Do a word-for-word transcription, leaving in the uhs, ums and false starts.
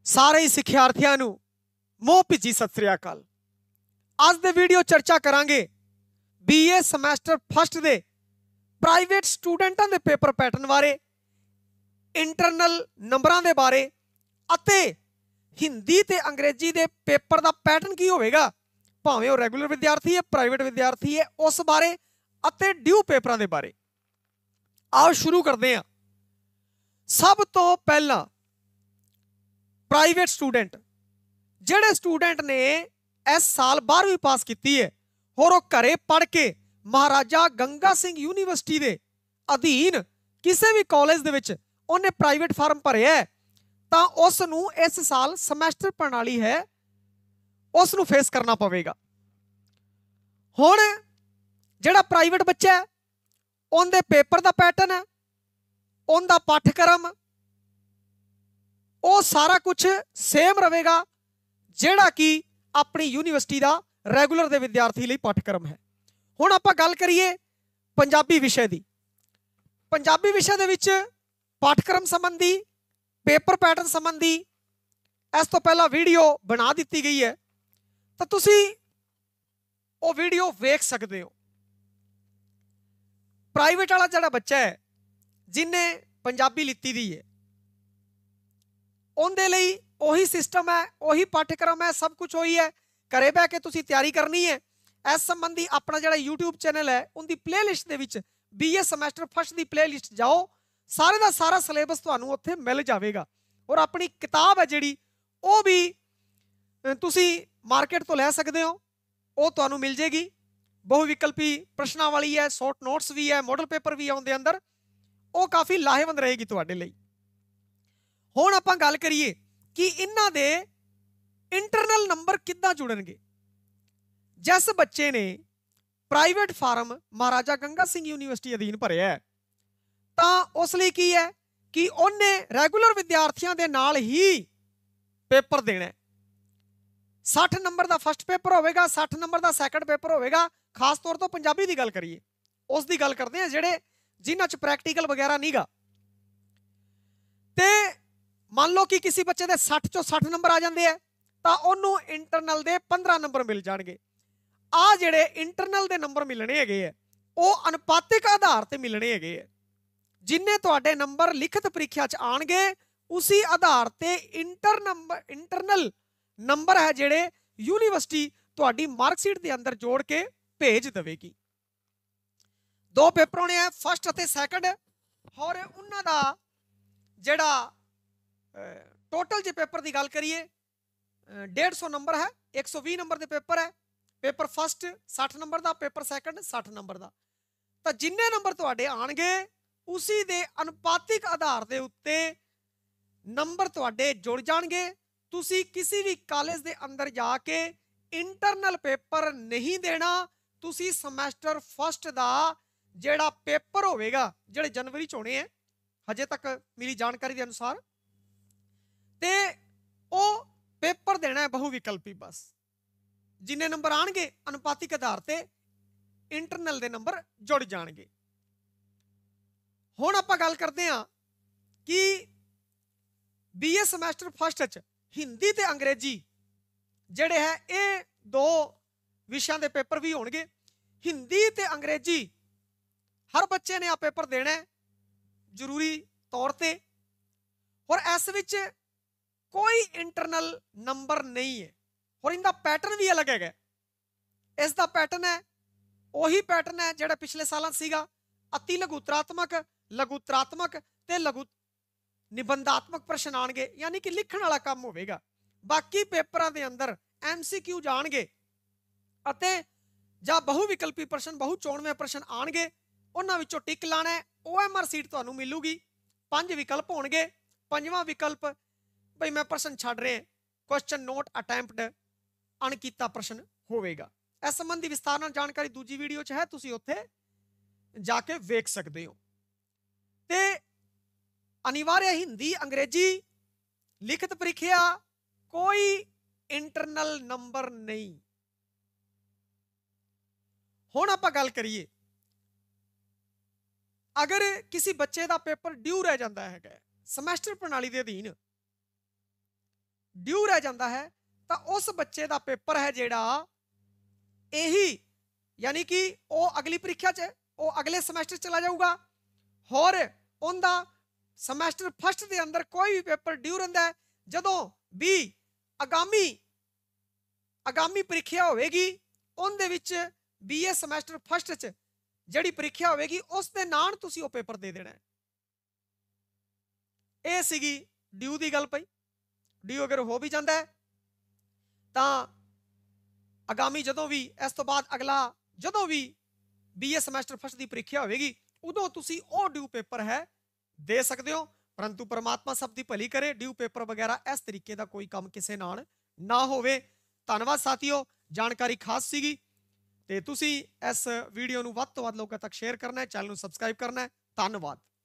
ਸਾਰੇ ਹੀ ਸਿੱਖਿਆਰਥੀਆਂ ਨੂੰ ਮੋਹ ਭਿੱਜੀ ਸਤਿ ਸ੍ਰੀ ਅਕਾਲ। ਅੱਜ ਦੇ ਵੀਡੀਓ ਚਰਚਾ ਕਰਾਂਗੇ ਬੀਏ ਸਮੈਸਟਰ ਫਸਟ ਦੇ ਪ੍ਰਾਈਵੇਟ ਸਟੂਡੈਂਟਾਂ ਦੇ ਪੇਪਰ ਪੈਟਰਨ ਬਾਰੇ, ਇੰਟਰਨਲ ਨੰਬਰਾਂ ਦੇ ਬਾਰੇ ਅਤੇ ਹਿੰਦੀ ਤੇ ਅੰਗਰੇਜ਼ੀ ਦੇ ਪੇਪਰ ਦਾ ਪੈਟਰਨ ਕੀ ਹੋਵੇਗਾ, ਭਾਵੇਂ ਉਹ ਰੈਗੂਲਰ ਵਿਦਿਆਰਥੀ ਹੈ, ਪ੍ਰਾਈਵੇਟ ਵਿਦਿਆਰਥੀ ਹੈ, ਉਸ ਬਾਰੇ ਅਤੇ ਡਿਊ ਪੇਪਰਾਂ ਦੇ ਬਾਰੇ। ਆਓ ਸ਼ੁਰੂ ਕਰਦੇ ਹਾਂ। ਸਭ ਤੋਂ ਪਹਿਲਾਂ ਪ੍ਰਾਈਵੇਟ ਸਟੂਡੈਂਟ, ਜਿਹੜੇ ਸਟੂਡੈਂਟ ਨੇ ਇਸ ਸਾਲ ਬਾਰ੍ਹਵੀਂ ਪਾਸ ਕੀਤੀ ਹੈ और वो घरे पढ़ के महाराजा गंगा सिंह यूनिवर्सिटी के अधीन किसी भी कॉलेज दे विच उन्हें प्राइवेट फार्म भरिया है, तो उसनू इस साल समैस्टर प्रणाली है उसनू फेस करना पवेगा। हुण जिहड़ा प्राइवेट बच्चा है उनके पेपर का पैटर्न है, उनका पाठ्यक्रम वो सारा कुछ सेम रहेगा जिहड़ा कि अपनी यूनिवर्सिटी का ਰੈਗੂਲਰ ਦੇ ਵਿਦਿਆਰਥੀ ਲਈ ਪਾਠਕ੍ਰਮ ਹੈ। ਹੁਣ ਆਪਾਂ ਗੱਲ ਕਰੀਏ ਪੰਜਾਬੀ ਵਿਸ਼ੇ ਦੀ। ਪੰਜਾਬੀ ਵਿਸ਼ੇ ਦੇ ਵਿੱਚ ਪਾਠਕ੍ਰਮ ਸੰਬੰਧੀ, ਪੇਪਰ ਪੈਟਰਨ ਸੰਬੰਧੀ ਇਸ ਤੋਂ ਪਹਿਲਾਂ ਵੀਡੀਓ ਬਣਾ ਦਿੱਤੀ ਗਈ ਹੈ, ਤਾਂ ਤੁਸੀਂ ਉਹ ਵੀਡੀਓ ਵੇਖ ਸਕਦੇ ਹੋ। ਪ੍ਰਾਈਵੇਟ ਵਾਲਾ ਜਿਹੜਾ ਬੱਚਾ ਹੈ ਜਿਹਨੇ ਪੰਜਾਬੀ ਲਿੱਤੀ ਦੀ ਹੈ, ਉਹਦੇ ਲਈ ਉਹੀ ਸਿਸਟਮ ਹੈ, ਉਹੀ ਪਾਠਕ੍ਰਮ ਹੈ, ਸਭ ਕੁਝ ਉਹੀ ਹੈ। घरे बह के तुसी तैयारी करनी है। इस संबंधी अपना जो यूट्यूब चैनल है उनकी प्लेलिस्ट दे विच बी ए समैस्टर फस्ट की प्लेलिस्ट जाओ, सारे का सारा सिलेबस तुहानू उत्थे मिल जाएगा। और अपनी किताब है जिहड़ी वो भी तुसी मार्केट तो लै सकते हो, वो तुहानू मिल जाएगी। बहुविकल्पी प्रश्नों वाली है, शॉर्ट नोट्स भी है, मॉडल पेपर भी है उनके अंदर, वो काफ़ी लाहेवंद रहेगी तुहाडे लई। हुण आपां गल करिए कि इन्हां दे इंटरनल नंबर किद्दां जुड़नगे। जिस बच्चे ने प्राइवेट फार्म महाराजा गंगा सिंह यूनिवर्सिटी अधीन भरिया है, तो उस लई की है कि उन्हें रैगूलर विद्यार्थियों के नाल ही पेपर देना है। साठ नंबर का फस्ट पेपर होगा, साठ नंबर का सैकंड पेपर होगा। खास तौर तो पंजाबी की गल करिए, उसकी गल करते हैं जिहड़े जिन्हां च प्रैक्टिकल वगैरह नहीं गा। ते मान लो कि किसी बच्चे के सठ चो सठ नंबर आ जाते हैं, तो उन्होंने इंटरनल के पंद्रह नंबर मिल जाएंगे। आ जिहड़े इंटरनल के नंबर मिलने है वो अनुपातिक आधार पर मिलने है। जिन्ने तुहाडे नंबर लिखित परीक्षा च आएंगे उसी आधार पर इंटर नंबर इंटरनल नंबर है जिहड़े यूनिवर्सिटी तुहाडी मार्कशीट के अंदर जोड़ के भेज देगी। दो पेपर होने हैं, फस्ट और सैकंड, और उन्हां दा जिहड़ा टोटल जे पेपर की गल करिए डेढ़ सौ नंबर है, एक सौ भी नंबर के पेपर है। पेपर फस्ट साठ नंबर का, पेपर सैकंड साठ नंबर का। तो जिन्ने नंबर तुहाडे आएंगे उसी दे अनुपातिक आधार के उत्ते नंबर तुहाडे जुड़ जाएंगे। तुसी किसी भी कॉलेज के अंदर जाके इंटरनल पेपर नहीं देना, तुसी समैस्टर फस्ट का जिहड़ा पेपर होवेगा, जिहड़े जनवरी च होने हैं हजे तक मिली जानकारी के अनुसार, ते ओ पेपर देना है बहुविकल्पी। बस जिन्ने नंबर आएंगे अनुपातिक आधार पर इंटरनल के नंबर जुड़ जाएंगे। हुण आपां गल करते हैं कि बी ए समैस्टर फस्ट च हिंदी ते अंग्रेजी जिहड़े है ये दो विषयां दे पेपर भी होणगे। हिंदी ते अंग्रेजी हर बच्चे ने आ पेपर देना है जरूरी तौर पर, और इस विच कोई इंटरनल नंबर नहीं है। और इनका पैटर्न भी अलग है। इसका पैटर्न है वही पैटर्न है जो पिछले साल सीगा, अति लघुतरात्मक, लघुतरात्मक ते लघु निबंधात्मक प्रश्न आएंगे, यानी कि लिखण वाला काम होगा। बाकी पेपरों के अंदर एम सी क्यू जाएंगे अते जां बहुविकल्पी प्रश्न, बहु चोणवे प्रश्न आएंगे, उन्हां विचों टिक लाना है। ओ एम आर सीट तुहानूं मिलूगी। पंज विकल्प होणगे, पंजवां विकल्प भाई मैं प्रश्न छड़ रहे, क्वेश्चन नोट अटैम्प्ट अणकीता प्रश्न होवेगा। इस संबंधी विस्तार नाल जानकारी दूजी वीडियो च है, तुसीं उत्थे जाके वेख सकते हो। ते अनिवार्य हिंदी अंग्रेजी लिखित परीक्षा, कोई इंटरनल नंबर नहीं। हुण आपां गल करिए, अगर किसी बच्चे का पेपर ड्यू रह जाता है समैस्टर प्रणाली के अधीन, ਡਿਊ ਰਹਿ ਜਾਂਦਾ ਹੈ ਤਾਂ ਉਸ ਬੱਚੇ ਦਾ ਪੇਪਰ ਹੈ ਜਿਹੜਾ ਇਹੀ, ਯਾਨੀ ਕਿ ਉਹ ਅਗਲੀ ਪ੍ਰੀਖਿਆ 'ਚ ਉਹ ਅਗਲੇ ਸਮੈਸਟਰ ਚਲਾ ਜਾਊਗਾ। ਹੋਰ ਉਹਦਾ ਸਮੈਸਟਰ ਫਸਟ ਦੇ ਅੰਦਰ ਕੋਈ ਵੀ ਪੇਪਰ ਡਿਊ ਰਹਿੰਦਾ ਹੈ, ਜਦੋਂ ਵੀ ਆਗਾਮੀ ਆਗਾਮੀ ਪ੍ਰੀਖਿਆ ਹੋਵੇਗੀ ਉਹਦੇ ਵਿੱਚ ਬੀਏ ਸਮੈਸਟਰ ਫਸਟ 'ਚ ਜਿਹੜੀ ਪ੍ਰੀਖਿਆ ਹੋਵੇਗੀ ਉਸ ਦੇ ਨਾਲ ਤੁਸੀਂ ਉਹ ਪੇਪਰ ਦੇ ਦੇਣਾ ਹੈ। ਇਹ ਸੀਗੀ ਡਿਊ ਦੀ ਗੱਲ ਪਈ। ਡਿਊ ਅਗਰ ਹੋ ਵੀ ਜਾਂਦਾ ਹੈ ਤਾਂ ਆਗਾਮੀ ਜਦੋਂ ਵੀ ਇਸ ਤੋਂ ਬਾਅਦ ਅਗਲਾ ਜਦੋਂ ਵੀ ਬੀਏ ਸਮੈਸਟਰ ਫਸਟ ਦੀ ਪ੍ਰੀਖਿਆ ਹੋਵੇਗੀ ਉਦੋਂ ਤੁਸੀਂ ਉਹ ਡਿਊ ਪੇਪਰ ਹੈ ਦੇ ਸਕਦੇ ਹੋ। ਪਰੰਤੂ ਪਰਮਾਤਮਾ ਸਭ ਦੀ ਭਲੀ ਕਰੇ, ਡਿਊ ਪੇਪਰ ਵਗੈਰਾ ਇਸ ਤਰੀਕੇ ਦਾ ਕੋਈ ਕੰਮ ਕਿਸੇ ਨਾਲ ਨਾ ਹੋਵੇ। ਧੰਨਵਾਦ ਸਾਥੀਓ, ਜਾਣਕਾਰੀ ਖਾਸ ਸੀਗੀ ਤੇ ਤੁਸੀਂ ਇਸ ਵੀਡੀਓ ਨੂੰ ਵੱਧ ਤੋਂ ਵੱਧ ਲੋਕਾਂ ਤੱਕ ਸ਼ੇਅਰ ਕਰਨਾ ਹੈ, ਚੈਨਲ ਨੂੰ ਸਬਸਕ੍ਰਾਈਬ ਕਰਨਾ ਹੈ। ਧੰਨਵਾਦ।